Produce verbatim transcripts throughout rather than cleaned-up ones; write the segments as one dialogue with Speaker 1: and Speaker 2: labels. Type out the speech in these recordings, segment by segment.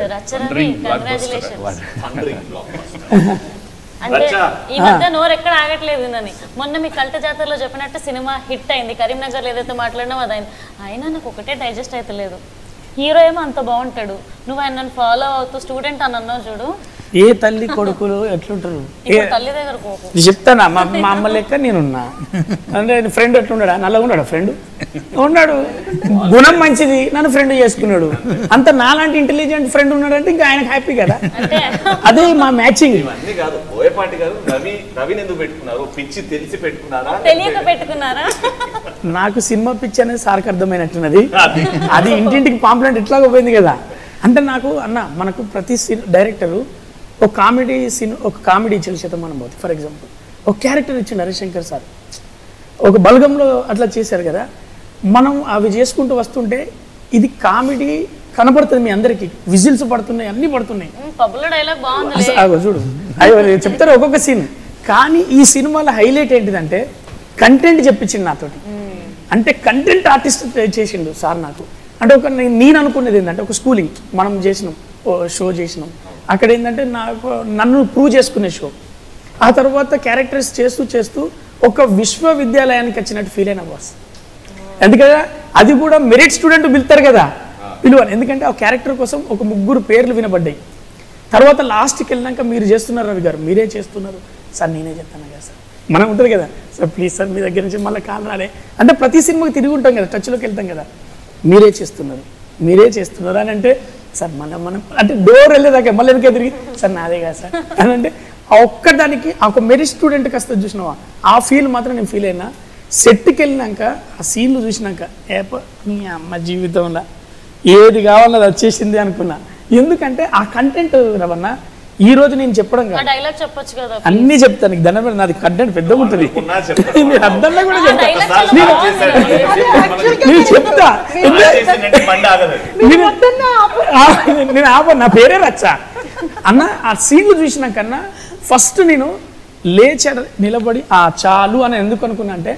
Speaker 1: Racha Ravi congratulations. అంటే ఈ మధ్య నోరు ఎక్కడ ఆగట్లేదు నన్ను. మొన్న మీ కల్ట జాతరలో చెప్పినట్టు సినిమా హిట్ అయింది, కరీంనగర్ ఏదైతే మాట్లాడినావు అదైంది. అయినా నాకు ఒకటే డైజెస్ట్ అవుతలేదు. హీరో ఏమో అంత బాగుంటాడు, నువ్వు ఆయన నన్ను ఫాలో అవుతూ స్టూడెంట్ అని అన్నావు చూడు.
Speaker 2: ఏ తల్లి కొడుకులు ఎట్లుంటారు
Speaker 1: తల్లి దగ్గర
Speaker 2: చెప్తానా? మా మా అమ్మ లెక్క నేనున్నా అంటే ఫ్రెండ్ ఎట్లున్నాడా? నల్లగా ఉన్నాడు ఫ్రెండ్ ఉన్నాడు, గుణం మంచిది, నన్ను ఫ్రెండ్ చేసుకున్నాడు. అంత నాలాంటి ఇంటెలిజెంట్ ఫ్రెండ్ ఉన్నాడంటే ఇంకా ఆయనకు హ్యాపీ కదా. అదే మా మ్యాచింగ్. నాకు సినిమా పిచ్చి అనేది సార్కి అర్థమైనట్టున్నది. అది ఇంటింటికి పాంప్లెంట్ ఎట్లాగో పోయింది కదా. అంటే నాకు అన్న మనకు ప్రతి డైరెక్టరు ఒక కామెడీ సీన్ ఒక కామెడీ ఇచ్చిన శతమానం పోతుంది. ఫర్ ఎగ్జాంపుల్ ఒక క్యారెక్టర్ ఇచ్చిండు హరిశంకర్ సార్, ఒక బలగంలో అట్లా చేశారు కదా. మనం అవి చేసుకుంటూ వస్తుంటే ఇది కామెడీ కనపడుతుంది మీ అందరికి, విజిల్స్ పడుతున్నాయి, అన్ని పడుతున్నాయి. చూడు అవి చెప్తారు ఒక్కొక్క సీన్. కానీ ఈ సినిమాలో హైలైట్ ఏంటిదంటే కంటెంట్ చెప్పించింది నాతోటి. అంటే కంటెంట్ ఆర్టిస్ట్ చేసిండు సార్ నాకు. అంటే ఒక నేను అనుకునేది ఏంటంటే ఒక స్కూలింగ్ మనం చేసినాం, షో చేసినాం. అక్కడ ఏంటంటే నాకు నన్ను ప్రూవ్ చేసుకునే షో. ఆ తర్వాత క్యారెక్టర్స్ చేస్తూ చేస్తూ ఒక విశ్వవిద్యాలయానికి వచ్చినట్టు ఫీల్ అయిన బాస్. ఎందుకంటే అది కూడా మెరిట్ స్టూడెంట్ పిలుస్తారు కదా, పిలువాలి. ఎందుకంటే ఆ క్యారెక్టర్ కోసం ఒక ముగ్గురు పేర్లు వినబడ్డాయి. తర్వాత లాస్ట్కి వెళ్ళినాక మీరు చేస్తున్నారు రవి గారు, మీరే చేస్తున్నారు సార్, నేనే చెప్తాను కదా సార్. మనం ఉంటుంది కదా సార్, ప్లీజ్ సార్ మీ దగ్గర నుంచి మళ్ళీ కాల్ రాలే అంటే ప్రతి సినిమాకి తిరిగి ఉంటాం కదా, టచ్లోకి వెళ్తాం కదా. మీరే చేస్తున్నారు మీరే చేస్తున్నారు అని అంటే సార్ మళ్ళీ మనం అంటే డోర్ వెళ్ళేదాకా మళ్ళీ ఎందుకే తిరిగి సార్ నాదే కదా సార్ అని అంటే ఆ ఒక్కదానికి ఆ ఒక మెరిట్ స్టూడెంట్కి వస్తుంది చూసినావా, ఆ ఫీల్ మాత్రం నేను ఫీల్ అయినా. సెట్కి వెళ్ళినాక ఆ సీన్లు చూసినాక ఏప మీ అమ్మ జీవితంలో ఏది కావాలో అది వచ్చేసింది అనుకున్నా. ఎందుకంటే ఆ కంటెంట్ రవన్న ఈ రోజు నేను చెప్పడం కాదు, అన్ని చెప్తాను. నీకు దండం నాది కంటెంట్ పెద్దగా ఉంటుంది, అర్థంలో కూడా చెప్తా. నేను చెప్తా నేను ఆప నా పేరే రచ్చా అన్న. ఆ సీన్లు చూసినాకన్నా ఫస్ట్ నేను లేచ నిలబడి ఆ చాలు అని ఎందుకు అనుకున్నా అంటే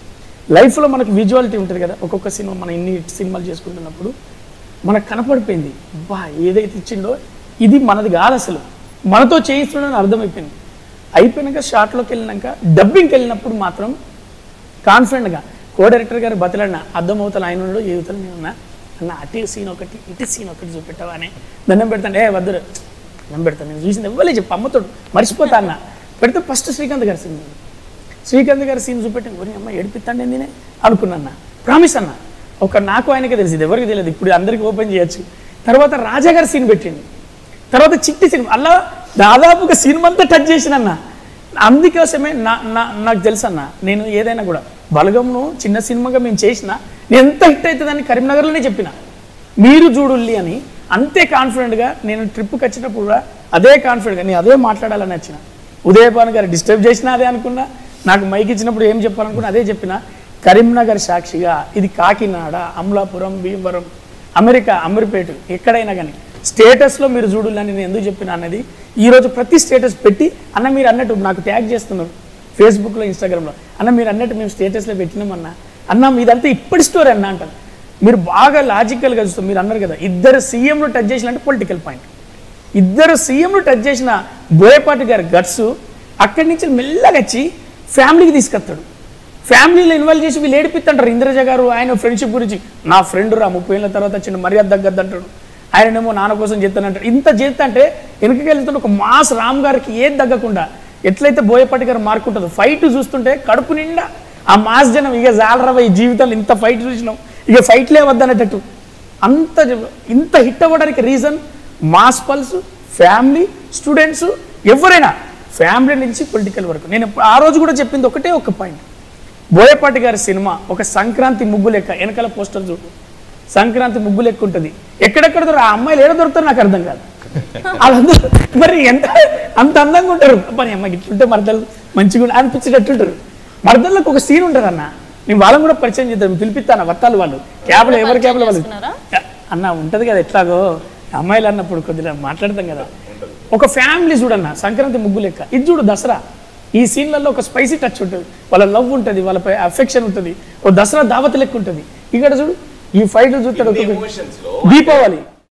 Speaker 2: లైఫ్లో మనకు విజువాలిటీ ఉంటుంది కదా. ఒక్కొక్క సినిమా మనం ఇన్ని సినిమాలు చేసుకుంటున్నప్పుడు మనకు కనపడిపోయింది, బా ఏదైతే ఇచ్చిండో ఇది మనది కాదు, అసలు మనతో చేయిస్తున్నాడని అర్థమైపోయింది. అయిపోయినాక షార్ట్లోకి వెళ్ళినాక డబ్బింగ్కి వెళ్ళినప్పుడు మాత్రం కాన్ఫిడెంట్గా కో డైరెక్టర్ గారు బతలాడిన అర్థమవుతాను ఆయన ఉన్నాడు, యువతలు నేనున్నా అన్న అటు సీన్ ఒకటి ఇటు సీన్ ఒకటి చూపెట్టావా అని దండం పెడతాను. ఏ వద్దురు దండం పెడతాను, నేను చూసింది ఇవ్వలే చెప్పు అమ్మతోడు మర్చిపోతా అన్న. పెడితే ఫస్ట్ శ్రీకాంత్ గారి సీన్ శ్రీకాంత్ గారి సీన్ చూపెట్టాను. ఒరి అమ్మ ఏడిపిస్తాండి నేనే అనుకున్నా. ప్రామిస్ అన్న, ఒక నాకు ఆయనకే తెలిసింది, ఎవరికి తెలియదు, ఇప్పుడు అందరికీ ఓపెన్ చేయొచ్చు. తర్వాత రాజా గారి సీన్ పెట్టింది, తర్వాత చిట్టి సినిమా, అలా దాదాపుగా సినిమా అంతా టచ్ చేసినన్న. అందుకోసమే నా నా నాకు తెలుసు అన్న, నేను ఏదైనా కూడా బలగంను చిన్న సినిమాగా మేము చేసిన నేను ఎంత హిట్ అవుతుందని కరీంనగర్లోనే చెప్పిన, మీరు చూడుల్లి అని. అంతే కాన్ఫిడెంట్గా నేను ట్రిప్కి వచ్చినప్పుడు కూడా అదే కాన్ఫిడెంట్గా నేను అదే మాట్లాడాలని వచ్చిన. ఉదయభాను గారు డిస్టర్బ్ చేసినా అదే అనుకున్నా, నాకు మైక్ ఇచ్చినప్పుడు ఏం చెప్పాలనుకున్నా అదే చెప్పిన. కరీంనగర్ సాక్షిగా ఇది కాకినాడ, అమలాపురం, భీమవరం, అమెరికా, అమీర్పేట ఎక్కడైనా కానీ స్టేటస్లో మీరు చూడాలని నేను ఎందుకు చెప్పిన అనేది ఈరోజు ప్రతి స్టేటస్ పెట్టి అన్న మీరు అన్నట్టు నాకు ట్యాగ్ చేస్తున్నారు ఫేస్బుక్లో, ఇన్స్టాగ్రామ్లో. అన్న మీరు అన్నట్టు మేము స్టేటస్లో పెట్టినామన్నా, అన్న మీదంతా ఇప్పటి స్టోరీ అన్న అంటారు. మీరు బాగా లాజికల్గా చూస్తాం. మీరు అన్నారు కదా ఇద్దరు సీఎంలు టచ్ చేసినట్టు పొలిటికల్ పాయింట్. ఇద్దరు సీఎంలు టచ్ చేసిన బోయపాటి గారి గట్స్ అక్కడి నుంచి మెల్లగా వచ్చి ఫ్యామిలీకి తీసుకొస్తాడు. ఫ్యామిలీలో ఇన్వాల్వ్ చేసి వీళ్ళు ఏడిపిస్తుంటారు. ఇంద్రజ గారు ఆయన ఫ్రెండ్షిప్ గురించి, నా ఫ్రెండ్ రా ముప్పై ఏళ్ళ తర్వాత వచ్చిన మర్యాద తగ్గద్దు అంటాడు. ఆయనేమో నాన్న కోసం చేస్తానంటాడు. ఇంత చేస్తా అంటే వెనకకి వెళ్తుంటే ఒక మాస్ రామ్ గారికి ఏది తగ్గకుండా ఎట్లయితే బోయపాటి గారు మార్క్ ఉంటుందో ఫైట్ చూస్తుంటే కడుపు నిండా ఆ మాస్ జనం ఇక జాలరాబా ఈ జీవితంలో ఇంత ఫైట్ చూసినాం, ఇక ఫైట్లే వద్దనేటట్టు అంత ఇంత హిట్ అవ్వడానికి reason mass pulse, family, students, ఎవరైనా ఫ్యామిలీ నుంచి పొలిటికల్ వరకు. నేను ఆ రోజు కూడా చెప్పింది ఒకటే ఒక పాయింట్, బోయపాటి గారి సినిమా ఒక సంక్రాంతి ముగ్గు లెక్క. వెనకాల పోస్టర్ చూడు, సంక్రాంతి ముగ్గు లెక్క ఉంటుంది. ఎక్కడెక్కడ దొర ఆ అమ్మాయిలు ఏడ దొరుకుతారు నాకు అర్థం కాదు. వాళ్ళందరూ మరి ఎంత అంత అందంగా ఉంటారు. పని అమ్మాయి ఇట్లుంటే మరదలు మంచిగా అనిపించేటట్టుంటారు. మరదళ్ళకి ఒక సీన్ ఉంటుంది అన్న, నేను వాళ్ళని కూడా పరిచయం చేద్దాం, పిలిపిస్తాను వత్తాలు వాళ్ళు క్యాబ్లో, ఎవరి క్యాబ్లో వాళ్ళు అన్న ఉంటుంది కదా. ఎట్లాగో అమ్మాయిలు అన్నప్పుడు కొద్దిగా మాట్లాడతాం కదా. ఒక ఫ్యామిలీ చూడన్న సంక్రాంతి ముగ్గు లెక్క. ఇది చూడు దసరా, ఈ సీన్లలో ఒక స్పైసీ టచ్ ఉంటుంది, వాళ్ళ లవ్ ఉంటుంది, వాళ్ళపై అఫెక్షన్ ఉంటుంది, ఓ దసరా దావత లెక్క ఉంటుంది. ఇక్కడ చూడు ఈ ఫైట్లు చూస్తాడు. దీపావళి